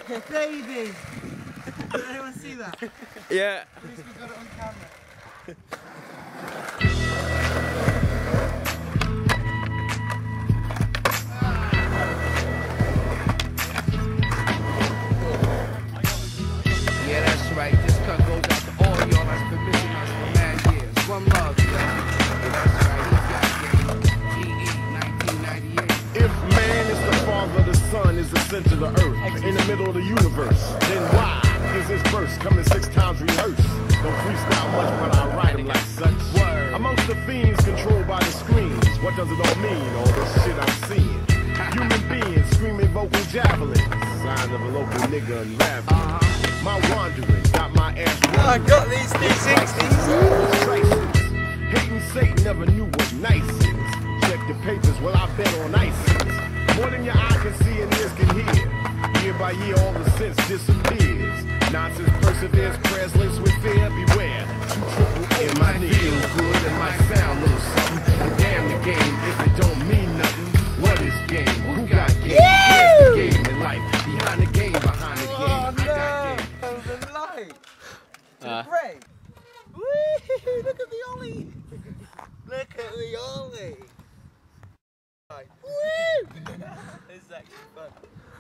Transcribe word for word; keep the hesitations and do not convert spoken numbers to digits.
Baby! Did anyone see that? Yeah. At least we got it on camera. Yeah, that's right. This cut goes out to all y'all that's been missing us for mad years. One love, yo. Yeah, that's right. He's got game. E E, nineteen ninety-eight. If man is the father, the sun is the center of the earth, in the middle of the universe, then why is this verse coming six times rehearsed? Don't freestyle much, but I write them like such. Word. Amongst the fiends controlled by the screens, what does it all mean, all this shit I'm seeing? Human beings screaming vocal javelins, sign of a local nigga unraveling. Uh-huh. My wandering got my ass Oh, I got these D sixties. Hating Satan never knew what nice is. Check the papers, well I bet on ISIS. More than your eye can see and ears can hear. Year by year all the sense disappears. Nonsense perseveres, prayers links with fear. Beware, two triple A. It might feel good, it might sound a little something. But damn the game, if it don't mean nothing. What is game? Who got game? Here's the game in life. Behind the game, behind the game. Oh I got no! game. Oh, the light! To Uh. the break! Woo! Look at the ollie! Look at the ollie! Woo! This is actually fun.